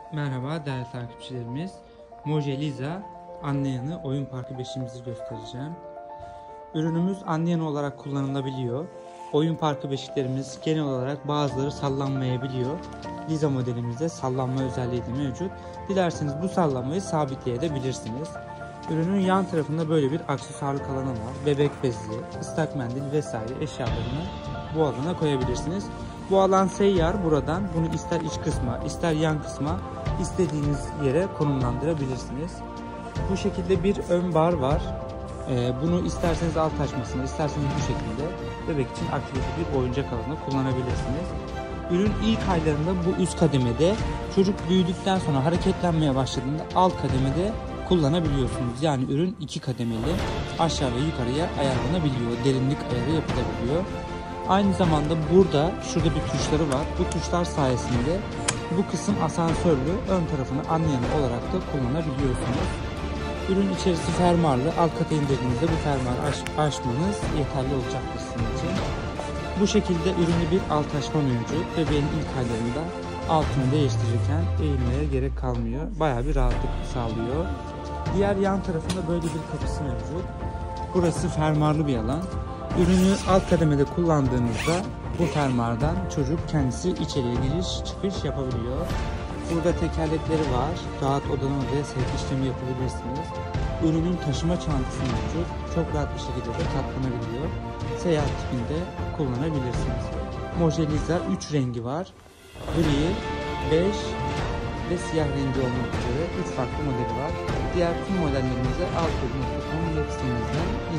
Merhaba değerli takipçilerimiz. Mojeliza Anlayan'ı oyun parkı 5'imizi göstereceğim. Ürünümüz Anlayan olarak kullanılabiliyor. Oyun parkı beşiklerimiz genel olarak bazıları sallanmayabiliyor. Liza modelimizde sallanma özelliği de mevcut. Dilerseniz bu sallanmayı sabitleyebilirsiniz. Ürünün yan tarafında böyle bir aksesuarlık alanı var. Bebek bezi, ıslak mendil vesaire eşyalarını bu alana koyabilirsiniz. Bu alan seyyar, buradan bunu ister iç kısma ister yan kısma istediğiniz yere konumlandırabilirsiniz. Bu şekilde bir ön bar var. Bunu isterseniz alt açmasını, isterseniz bu şekilde bebek için aktivite bir oyuncak alanı kullanabilirsiniz. Ürün ilk aylarında bu üst kademede, çocuk büyüdükten sonra hareketlenmeye başladığında alt kademede kullanabiliyorsunuz. Yani ürün iki kademeli, aşağı ve yukarıya ayarlanabiliyor, derinlik ayarı yapılabiliyor. Aynı zamanda şurada bir tuşları var. Bu tuşlar sayesinde bu kısım asansörlü, ön tarafını Anlayan olarak da kullanabiliyorsunuz. Ürün içerisi fermuarlı. Alt kata indirdiğinizde bu fermuarı açmanız yeterli olacaktır sizin için. Bu şekilde ürünü bir alt açma mevcut. Bebeğin ilk aylarında altını değiştirirken eğilmeye gerek kalmıyor. Bayağı bir rahatlık sağlıyor. Diğer yan tarafında böyle bir kapısı mevcut. Burası fermuarlı bir alan. Ürünü alt kademede kullandığınızda bu fermuardan çocuk kendisi içeriye giriş çıkış yapabiliyor. Burada tekerlekleri var. Rahat odadan odaya sevk işlemi yapabilirsiniz. Ürünün taşıma çantası mevcut. Çok rahat bir şekilde de katlanabiliyor. Seyahat tipinde kullanabilirsiniz. Mojeliza 3 rengi var. Gri, bej ve siyah rengi olmak üzere 3 farklı modeli var. Diğer tüm modellerimize alt.com web sitemizden